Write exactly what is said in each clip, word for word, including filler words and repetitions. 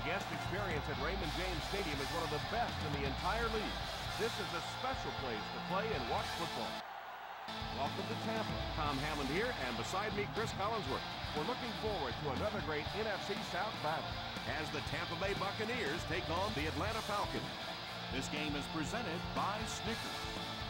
guest experience at Raymond James Stadium is one of the best in the entire league. This is a special place to play and watch football. Welcome to Tampa. Tom Hammond here, and beside me, Chris Collinsworth. We're looking forward to another great N F C South battle as the Tampa Bay Buccaneers take on the Atlanta Falcons. This game is presented by Snickers.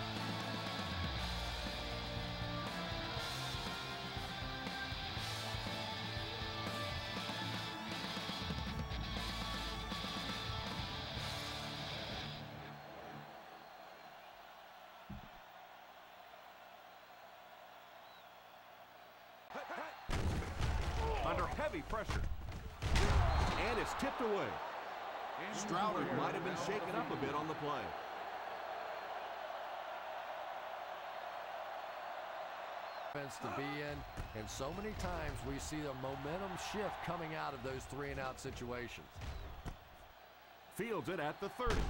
Under heavy pressure. And it's tipped away. Strouder might have been shaken up a bit on the play. To be in, and so many times we see the momentum shift coming out of those three and out situations. Fields it at the thirty.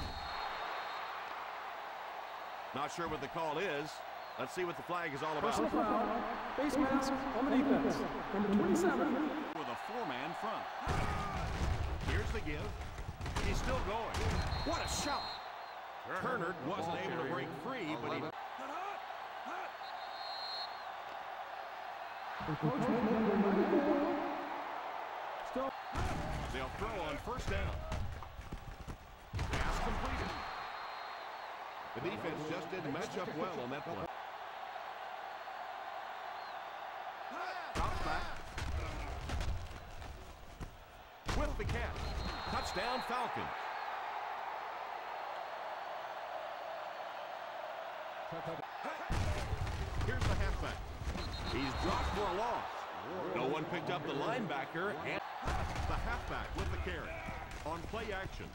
Not sure what the call is. Let's see what the flag is all about. Personal foul, face mask on the defense, number twenty-seven. With a four-man front. Here's the give. He's still going. What a shot! Turner wasn't able to break free, but he... They'll throw on first down. Pass completed. The defense just didn't match up well on that play. Drops back. With the catch. Touchdown Falcons. Here's the halfback. He's dropped for a loss. No one picked up the linebacker, and the halfback with the carry. On play action.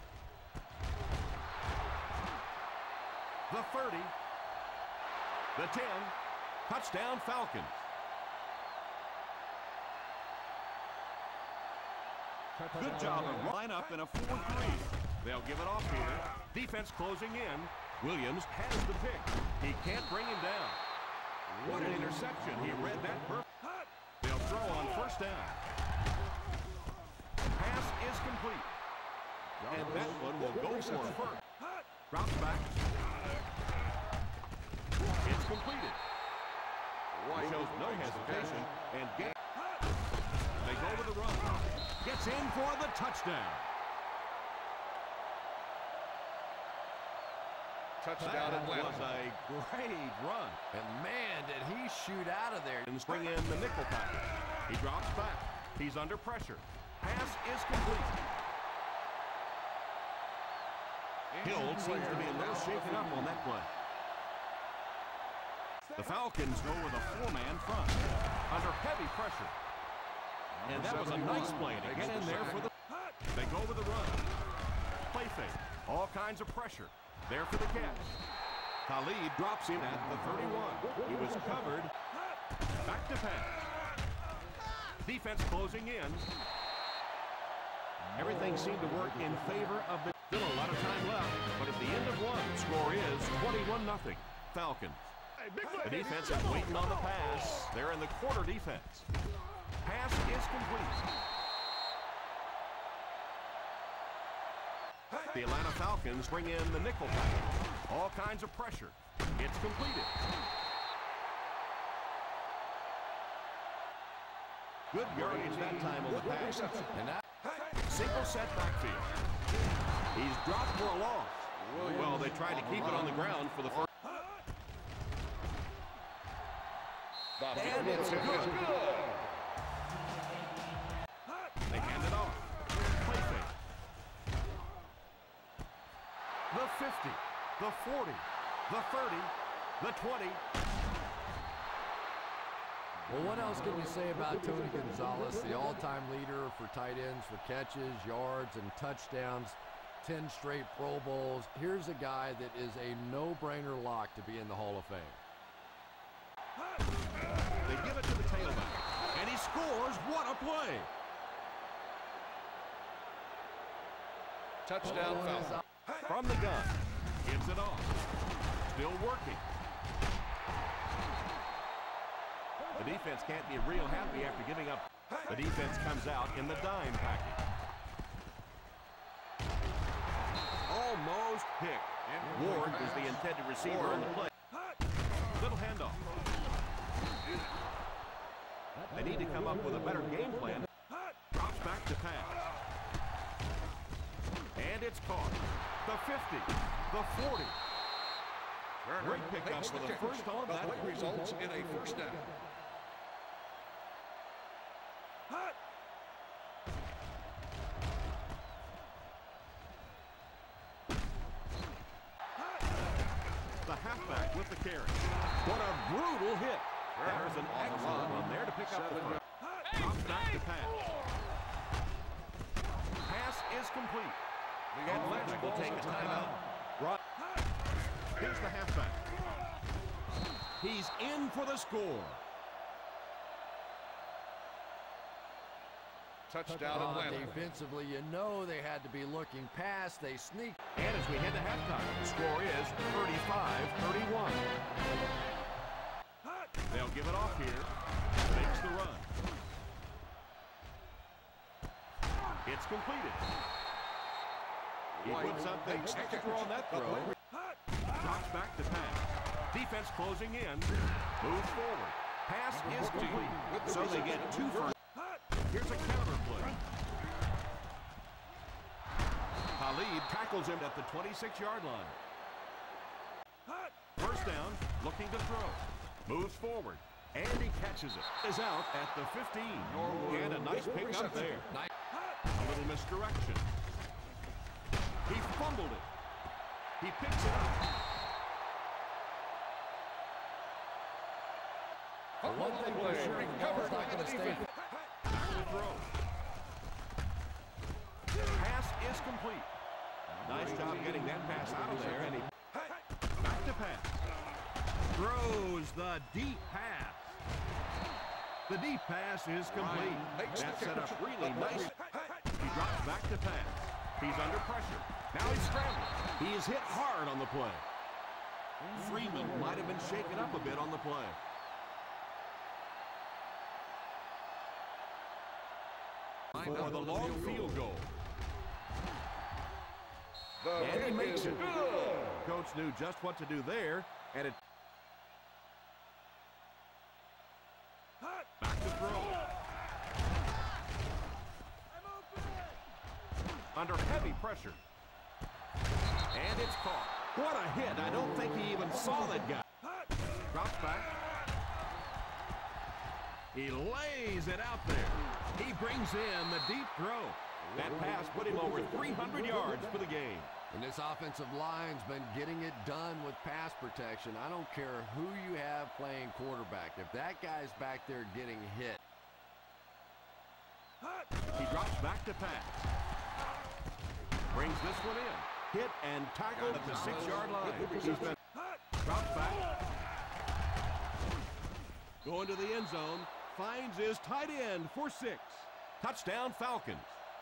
The thirty. The ten. Touchdown Falcons. Good job of line up in a four three. They'll give it off here. Defense closing in. Williams has the pick. He can't bring him down. What an interception. He read that perfect. They'll throw on first down. Pass is complete. And that one will go for a first. Drops back. It's completed. Shows no hesitation. And get. They go with the run. Gets in for the touchdown. Touchdown That Atlanta. was a great run. And man, did he shoot out of there. And bring in the nickel package. He drops back. He's under pressure. Pass is complete. Hill seems to be a little shaken up on that play. The Falcons go with a four-man front. Under heavy pressure. And that was a nice play to get in there for the... They go with the run. Play fake. All kinds of pressure. There for the catch. Khalid drops him at the thirty-one. He was covered. Back to pass. Defense closing in. Everything seemed to work in favor of the... Still a lot of time left, but at the end of one, score is twenty-one nothing. Falcons. The defense is waiting on the pass. They're in the quarter defense. Pass is complete. The Atlanta Falcons bring in the nickel package. All kinds of pressure. It's completed. Good yardage that time on the pass. And that single set backfield. He's dropped for a loss. Well, they tried to keep it on the ground for the first. And it's good. They hand it off. Play fake. The fifty, the forty, the thirty, the twenty. Well, what else can you say about Tony Gonzalez, the all-time leader for tight ends for catches, yards, and touchdowns, ten straight Pro Bowls? Here's a guy that is a no-brainer lock to be in the Hall of Fame. They give it to the tailback, and he scores. What a play! Touchdown Falcons. From the gun, gives it off. Still working. The defense can't be real happy after giving up. The defense comes out in the dime package. almost picked. Ward was the intended receiver on the play. Little handoff. They need to come up with a better game plan. Drops back to pass. And it's caught. The fifty. The forty. Great pickup for the first on that play results in a first down. The halfback with the carry. What a brutal hit. There's an awful lot on there to pick up the front. Drops back to pass. Pass is complete. And Legend will take a timeout. Right. Here's the halfback. He's in for the score. Touchdown Uh, Atlanta. defensively, you know they had to be looking past. They sneak. And as we head to halftime, the score is thirty-five thirty-one. They'll give it off here. Makes the run. It's completed. He put something extra on that throw. Drops back to pass. Defense closing in. Moves forward. Pass is complete. So they get two first. Here's a counter play. Khalid tackles him at the twenty-six-yard line. First down, looking to throw. Moves forward. And he catches it. Is out at the fifteen. And a nice pickup there. A little misdirection. He fumbled it. He picks it up. The one thing we're sure the ball's not going to stay. Back to throw. Pass is complete. Nice job getting that pass out of there. And he back to pass. Throws the deep pass. The deep pass is complete. That set up really nice. He drops back to pass. He's under pressure. Now he's scrambling. He is hit hard on the play. Freeman might have been shaken up a bit on the play. For the long field goal. And he makes it. Coach knew just what to do there. And it back to throw. Under heavy pressure. And it's caught. What a hit. I don't think he even saw that guy. Drops back. He lays it out there. He brings in the deep throw. That pass put him over three hundred yards for the game. And this offensive line's been getting it done with pass protection. I don't care who you have playing quarterback. If that guy's back there getting hit. He drops back to pass. Brings this one in. Hit and tackled at the six-yard line. He's been drops back. Going to the end zone. Finds his tight end for six. Touchdown, Falcons.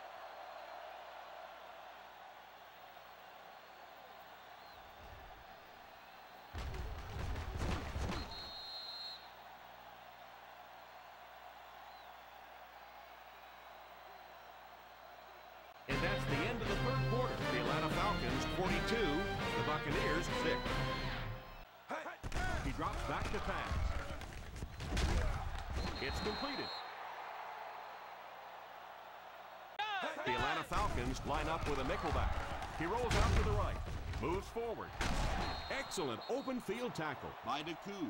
And that's the end of the third quarter. The Atlanta Falcons forty-two, the Buccaneers six. He drops back to pass. It's completed. The Atlanta Falcons line up with a nickelback. He rolls out to the right. Moves forward. Excellent open field tackle by DeCou.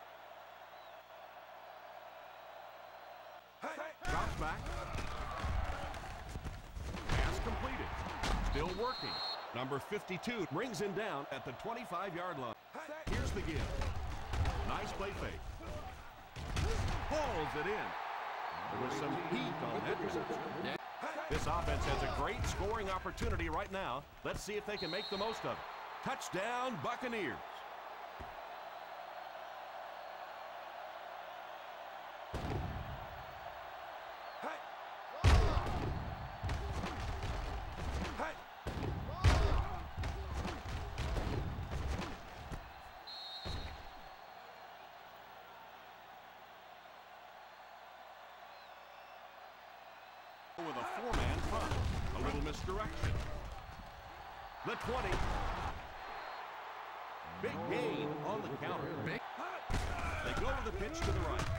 Drops back. Pass completed. Still working. Number fifty-two brings him down at the twenty-five-yard line. Here's the give. Nice play fake. Hauls it in. There was some heat on that reception. This offense has a great scoring opportunity right now. Let's see if they can make the most of it. Touchdown, Buccaneers. With a four-man front. A little misdirection. the twenty. Big gain on the counter. Big. They go to the pitch to the right.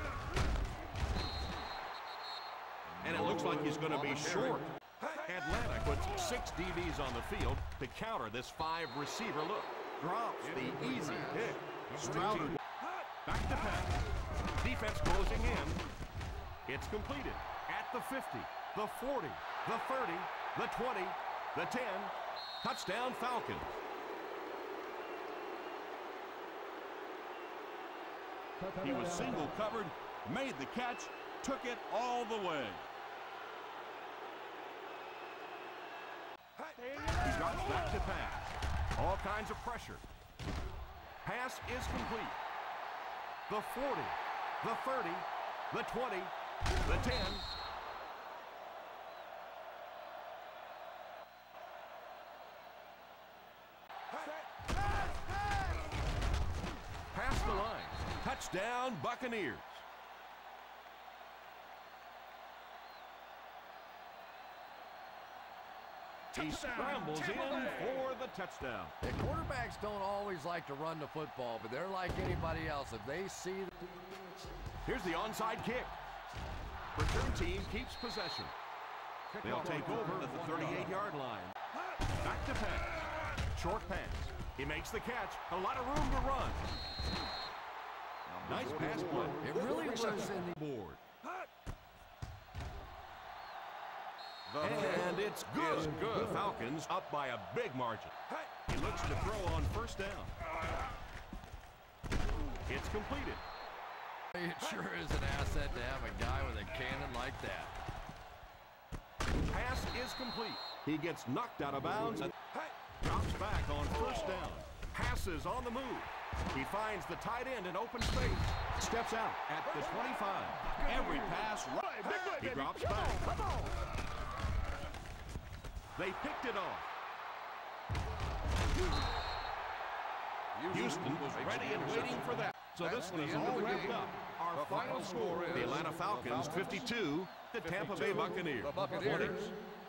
And it looks like he's going to be short. Atlanta puts six D Bs on the field to counter this five receiver look. Drops the easy pick. Stroud back to pass. Defense closing in. It's completed at the fifty, the forty, the thirty, the twenty, the ten. Touchdown Falcons. He was single covered, made the catch, took it all the way. He drops back to pass. All kinds of pressure. Pass is complete. The forty, the thirty, the twenty, the ten. Past the line. Touchdown Buccaneers. He scrambles in for the touchdown. The quarterbacks don't always like to run the football, but they're like anybody else. If they see... Here's the onside kick. Return team keeps possession. They'll take over at the thirty-eight yard line. Back to pass. Short pass. He makes the catch. A lot of room to run. Nice pass play. It really was in the board. And it's good. good. The Falcons up by a big margin. He looks to throw on first down. It's completed. It sure is an asset to have a guy with a cannon like that. Pass is complete. He gets knocked out of bounds and drops back on first down. Passes on the move. He finds the tight end in open space. Steps out at the twenty-five. Every pass right. He drops back. They picked it off. Houston was ready and waiting for that. So this one is all wrapped up. Our final score is the Atlanta Falcons fifty-two, the Tampa Bay Buccaneers.